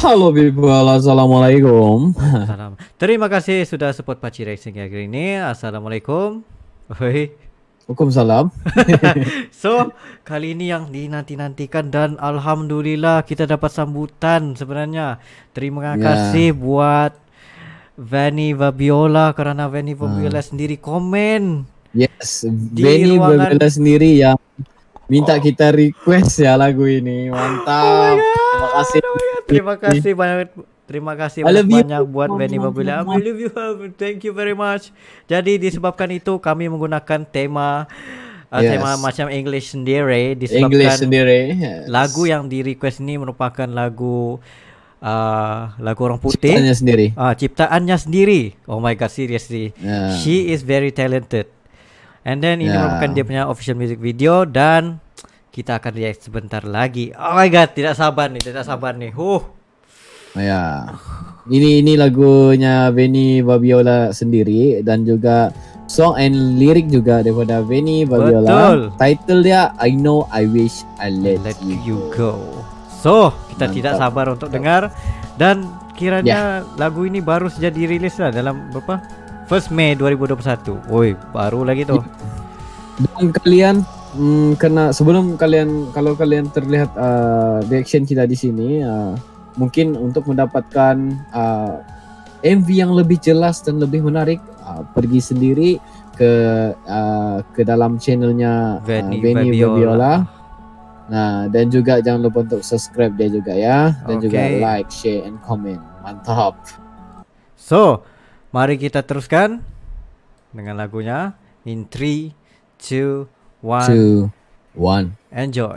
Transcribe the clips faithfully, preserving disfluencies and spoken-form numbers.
Halo people, assalamualaikum. Salam. Terima kasih sudah support Paci Racing hari ini. Assalamualaikum. Oi. Waalaikumsalam. So, kali ini yang dinanti-nantikan dan alhamdulillah kita dapat sambutan sebenarnya. Terima kasih yeah. buat Vanny Fabiola kerana Vanny Fabiola hmm. sendiri komen. Yes, Vanny Fabiola sendiri yang minta oh. kita request ya lagu ini. Mantap. Oh Terima kasih. Terima kasih banyak. Terima kasih banyak buat Vanny Fabiola. I love you. Thank you very much. Jadi disebabkan itu kami menggunakan tema uh, yes. tema macam English sendiri. Disebabkan English sendiri. Yes. Lagu yang di request ini merupakan lagu uh, lagu orang putih. Ciptaannya sendiri. Ah, uh, ciptaannya sendiri. Oh my god, seriously. Yeah. She is very talented. And then ini yeah. merupakan dia punya official music video dan kita akan lihat sebentar lagi. Oh my god, tidak sabar nih, tidak sabar nih. Huh. Ya. Ini ini lagunya Vanny Fabiola sendiri dan juga song and lirik juga daripada Vanny Fabiola. Betul. Title dia I Know I Wish I Let, Let You, you Go. So, kita Mantap. tidak sabar untuk Mantap. dengar dan kiranya yeah. lagu ini baru saja dirilis lah dalam berapa? first May dua ribu dua puluh satu. Woi, baru lagi tuh. Dan kalian Hmm, kena sebelum kalian kalau kalian terlihat uh, reaction kita di sini uh, mungkin untuk mendapatkan uh, M V yang lebih jelas dan lebih menarik uh, pergi sendiri ke uh, ke dalam channelnya Vanny uh, Vanny Fabiola. Fabiola. Nah, dan juga jangan lupa untuk subscribe dia juga ya dan okay. juga like, share and comment. Mantap. So, mari kita teruskan dengan lagunya in three two one two one enjoy.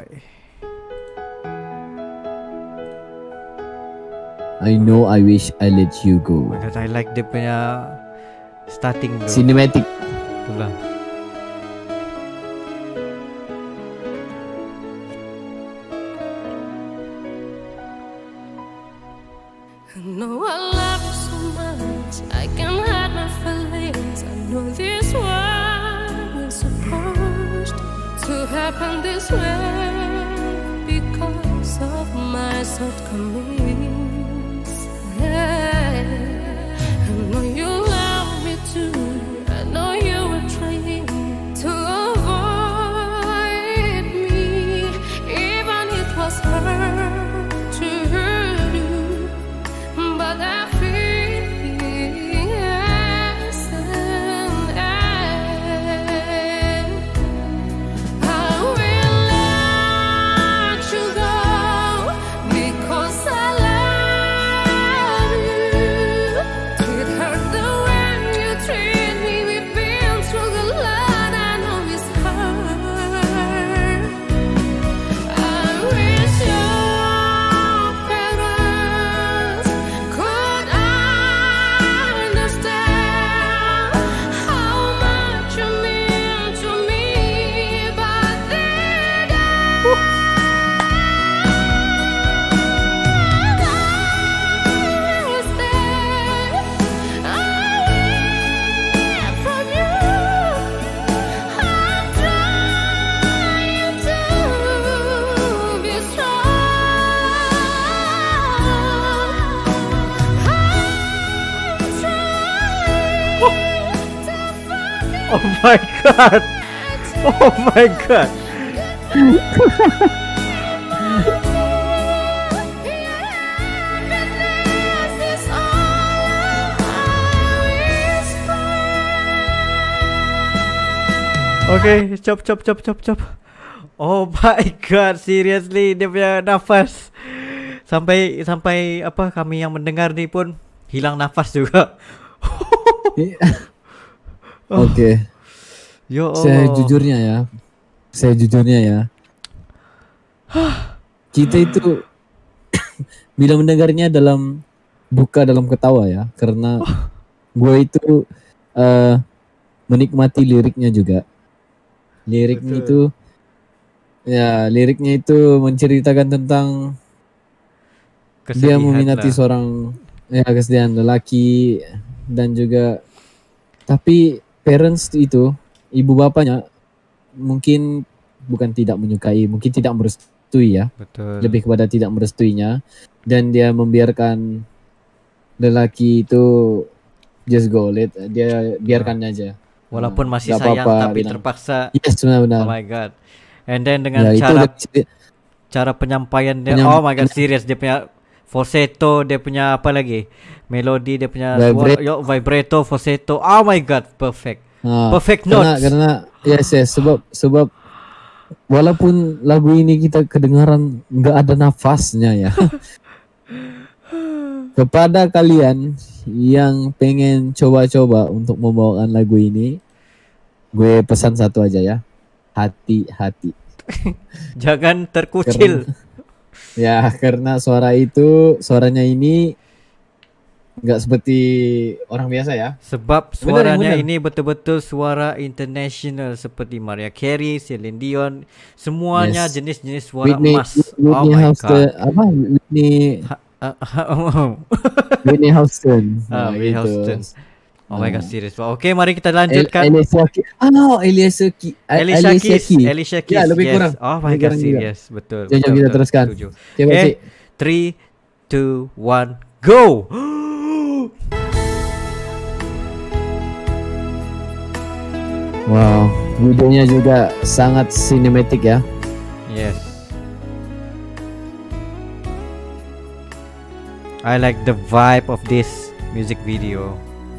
I know I wish I let you go. Because I like dia punya starting tu. Cinematic. Itulah. I know I love you so much I can't hide my feelings. I know this world is supposed to happen this way because of my shortcomings. Yeah. I know you love me too. I know you were trying to avoid me, even it was hard to hurt you. But I feel yes, and I, I will let you go because I love you. It hurt the way you treat me. We've been through the lot. I know it's hard. I wish your parents could understand how much you mean to me, but they don't. I wait from you. I'm trying to be strong. I'm trying to forget. Oh my god. Oh my god. Okay, chop chop chop chop chop. Oh my god, seriously dia punya nafas. Sampai sampai apa kami yang mendengar ni pun hilang nafas juga. Oke. Okay. Yo. Saya jujurnya ya. Saya jujurnya ya. Kita itu bila mendengarnya dalam buka dalam ketawa ya, karena gue itu uh, menikmati liriknya juga. Liriknya itu ya, liriknya itu menceritakan tentang dia meminati lah. seorang ya kesedihan lelaki dan juga tapi parents itu ibu bapaknya mungkin bukan tidak menyukai, mungkin tidak merestui ya. Betul. Lebih kepada tidak merestuinya dan dia membiarkan lelaki itu just go let dia biarkan aja. Walaupun masih Gak sayang apa-apa, tapi bilang. terpaksa. Yes, benar-benar. Oh my god. And then dengan Ya, itu cara udah- cara penyampaian dia, Penyam- oh my god, serius, dia punya falsetto, dia punya apa lagi, melodi, dia punya Vibrate. suara, yo, vibrato, falsetto, oh my god, perfect, Ah, perfect karena, notes. karena yes yes sebab sebab walaupun lagu ini kita kedengaran nggak ada nafasnya ya. Kepada kalian yang pengen coba-coba untuk membawakan lagu ini, gue pesan satu aja ya, hati-hati. Jangan terkucil. Ya karena suara itu suaranya ini nggak seperti orang biasa ya. Sebab Benar, suaranya benar. ini betul-betul suara international seperti Mariah Carey, Celine Dion, semuanya Yes. jenis-jenis suara Whitney, emas. Whitney Oh my Houston, god. apa Whitney Ah, ah, Whitney Houston. Ah, Nah, Whitney gitu. Houston. Oh my god, Ah. serius. Oke, mari kita El- lanjutkan. Alicia Keys. Ah no, Alicia Keys. Alicia Keys, Alicia Keys. Ya, lebih yes. kurang. Oh my Lebih god, kurang juga. serius. Betul. Jom, jom betul, kita betul. teruskan. Setuju. Coba Okay. Cik. three, two, one, go. Wow, videonya juga sangat sinematik ya. Yes. I like the vibe of this music video.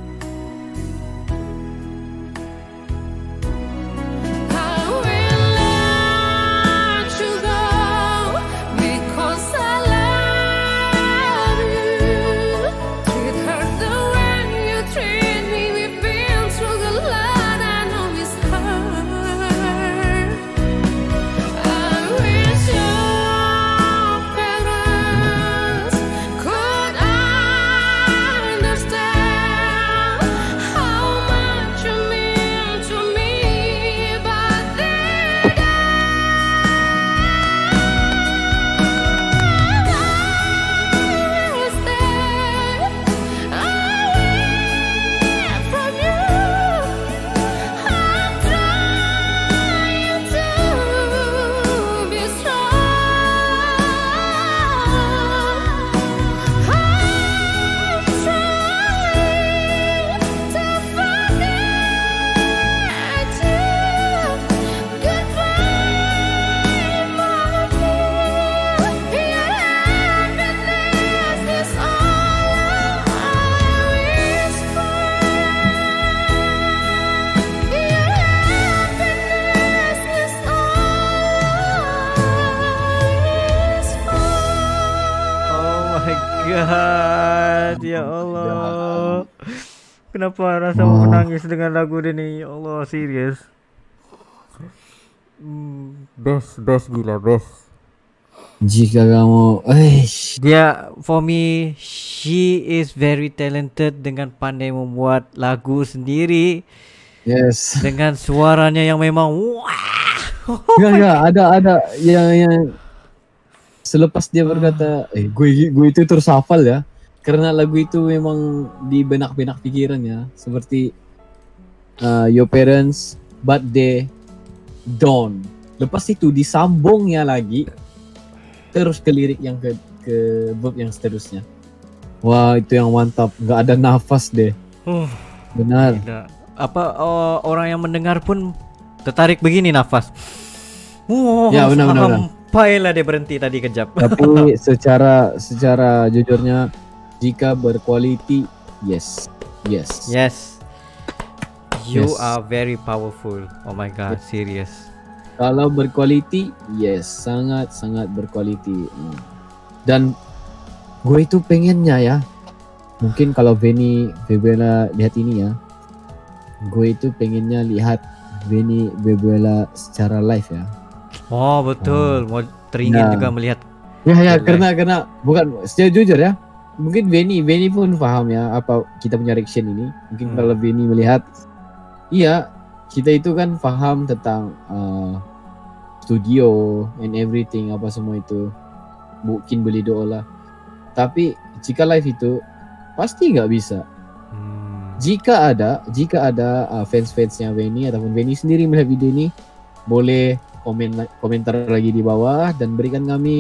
I will let you go because I love you. It hurt the way you treat me. We've been through the lot. I know it's hurt. I wish your parents could understand how much you mean to me, but they instead away from you. I'm trying to be strong. I'm trying to forget you. Goodbye, mommy. Your happiness is all I wish for. Your happiness is all I wish for. Oh my god, ya Allah. Kenapa rasa mau Oh. menangis dengan lagu ini? Ya Allah, serius. Hmm, best, best gila, best. Jika kamu, eh, Dia, for me, she is very talented dengan pandai membuat lagu sendiri yes. dengan suaranya yang memang wah. Ya ya, ada ada yang yang selepas dia berkata, eh gue gue itu terus hafal ya, karena lagu itu memang di benak-benak pikirannya seperti uh, your parents but they don't. Lepas itu disambungnya lagi terus ke lirik yang ke ke verb yang seterusnya. Wah itu yang mantap, nggak ada nafas deh. Huh, Benar. gila. Apa oh, orang yang mendengar pun tertarik begini nafas. Wow, Ya, benar, benar, benar. sampailah dia berhenti tadi kejap. Tapi secara secara jujurnya jika berkualiti, yes, yes. Yes. You Yes. are very powerful. Oh my god, serious. Kalau berkualiti, yes, sangat sangat berkualiti. Hmm. Dan gue itu pengennya ya, mungkin kalau Benny Bebela lihat ini ya, gue itu pengennya lihat Benny Bebela secara live ya. Oh betul, mau teringin Nah. juga melihat. Ya ya, Live. karena karena bukan secara jujur ya, mungkin Benny Benny pun paham ya apa kita punya reaction ini. Mungkin Hmm. kalau Benny melihat, iya kita itu kan paham tentang uh, studio and everything apa semua itu, mungkin beli doa lah. Tapi jika live itu pasti nggak bisa. Hmm. Jika ada jika ada uh, fans-fansnya Benny ataupun Benny sendiri melihat video ini, boleh komen komentar lagi di bawah dan berikan kami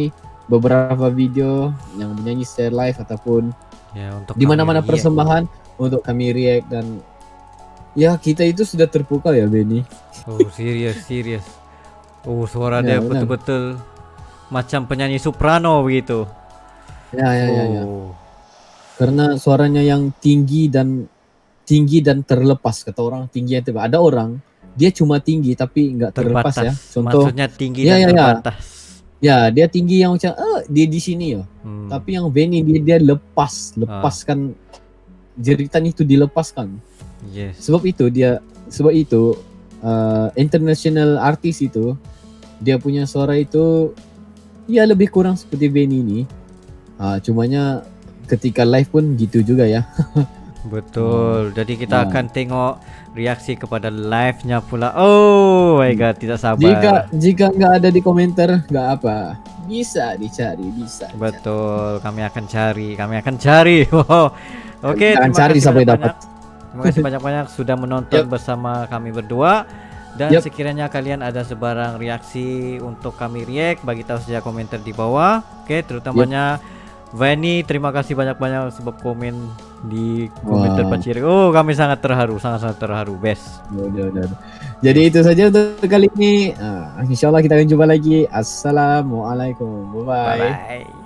beberapa video yang menyanyi secara live ataupun Ya, untuk di mana-mana kami react. persembahan untuk kami react, dan ya kita itu sudah terpukau ya Benny. Oh, serius, serius. Oh, suara dia Ya, benar. betul-betul macam penyanyi soprano begitu. Ya ya ya, ya. Oh. Karena suaranya yang tinggi dan tinggi dan terlepas, kata orang tinggi yang terlepas. Ada orang dia cuma tinggi tapi nggak terlepas Terbatas. ya. Contoh, Maksudnya tinggi Ya, dan ya, ya. terbatas. ya dia tinggi yang macam eh dia di sini ya. Hmm. Tapi yang Benny dia dia lepas, lepaskan jeritan itu dilepaskan. Yes. Sebab itu dia sebab itu uh, international artist itu dia punya suara itu ya lebih kurang seperti Benny ini. Uh, cumanya ketika live pun gitu juga ya. Betul. Jadi kita Ya. akan tengok reaksi kepada live-nya pula. Oh my god, tidak sabar. Jika jika nggak ada di komentar nggak apa, bisa dicari, bisa. Betul, kami akan cari, kami akan cari. Wow. Oke, Kita akan terima cari kasih sampai banyak-banyak. dapat. Terima kasih banyak-banyak sudah menonton Yep. bersama kami berdua. Dan Yep. sekiranya kalian ada sebarang reaksi untuk kami react, bagi tahu saja komentar di bawah. Oke, terutamanya Vani, terima kasih banyak-banyak sebab komen di komentar Wow. Pak Ciri. Oh, kami sangat terharu, sangat-sangat terharu, best. Udah, udah, udah. Jadi itu saja untuk kali ini. Uh, Insya Allah kita akan jumpa lagi. Assalamualaikum. Bye bye. Bye bye.